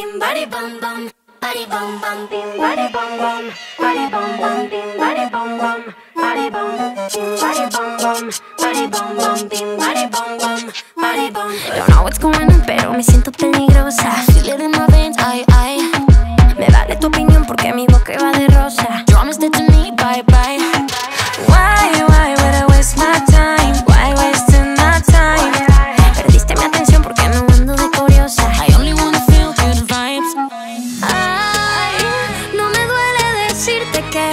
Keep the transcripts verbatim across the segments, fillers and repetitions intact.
bim body bum bum, body bum bum, bim body bum bum, body bum bum, bim body bum bum, body bum, bim body bum bum, body bum bum, bim body bum bum, body bum. Don't know what's going on, pero me siento peligrosa. Feel it in my veins, ay ay. Me vale tu opinión porque mi boca va de rosa. Promise that to me, bye bye. Why, why would I waste my time? Why wasting my time? Perdiste mi atención porque no ando de curiosa. I only wanna feel good vibes. Ay, no me duele decirte que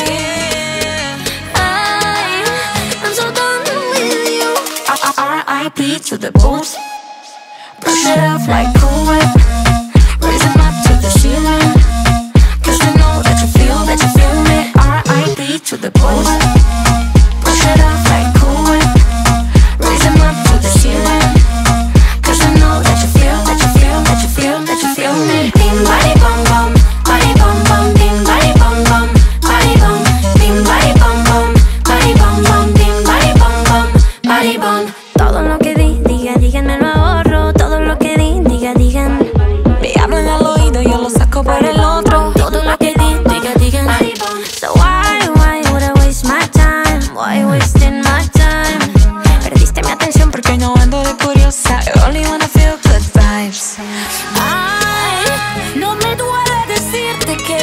ay, I'm so done with you. R I P to the boobs. Brush it off like Cool Whip. Raise them up to the ceiling. Cause I know that you feel, that you feel me. R I P to the boobs. Brush it off like Cool Whip. Raise them up to the ceiling. Cause I know that you feel, that you feel, that you feel, that you feel me. Bim body bum bum, body bum bum, bim body bum bum, body bum, bim body bum bum, body bum bum, bim body bum bum, body bum. Todo lo que di, diga, digan, me lo ahorro. Todo lo que di, diga, digan. Me hablan al oído, yo lo saco por el otro. Todo lo que di, diga, digan. So why, why would I waste my time? Why wasting my time? Perdiste mi atención porque no ando de curiosa. I only wanna feel good vibes. Ay, no me duele decirte que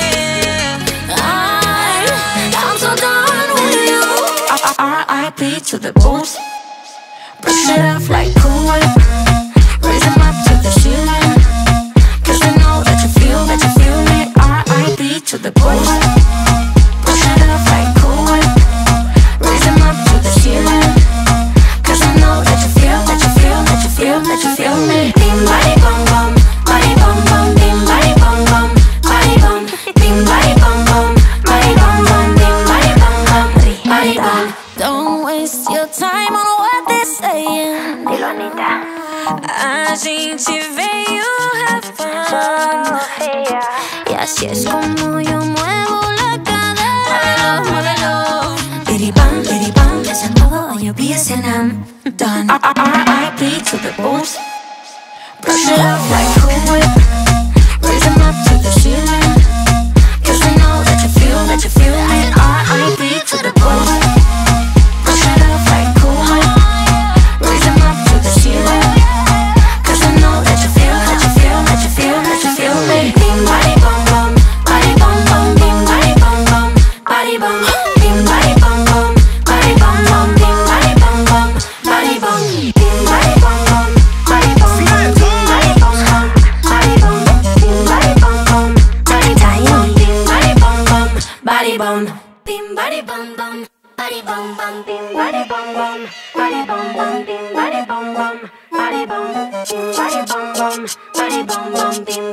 ay, I'm so done with you. R I P to the boobs. Brush it off like Cool Whip. Raise them up to the ceiling. Cause I know that you feel, that you feel me. R I P to the boobs. Brush it off like Cool Whip. Raise them up to the ceiling. Cause I know that you feel, that you feel, that you feel, that you feel me. Bim body bum bum, body bum bum, bim body bum bum, body bum, bim body bum bum, body bum bum, bim body bum bum, body bum. Don't waste your time on what they're saying. Dilo, Anita. A gente veio have fun. Y así es como yo muevo la cadera. Muévelo, biribam, biribam. Besan todo, yo vi ese nam. Done. R I P to the boobs. Brush it off like Cool Whip. Raise them up to the ceiling. Cause I know that you feel, that you feel me. R I P to the boobs. Brush it off like Cool Whip. Raise them up to the ceiling. Cause I know that you feel, that you feel, that you feel, that you feel me. Bim body bum bum, body bum bum, bim body bum bum, body bum, bim body bum bum, body bum bum, bim body bum bum, body bum, bim body bum bum, body bum bum, bim body bum bum, body bum, bim body bum bum, body bum, bim body bum bum, body bum, bim body bum bum. Body bum bum, bim body bum bum, body bum bum, bim body bum bum, body bum, bim body bum bum, body bum bum, bim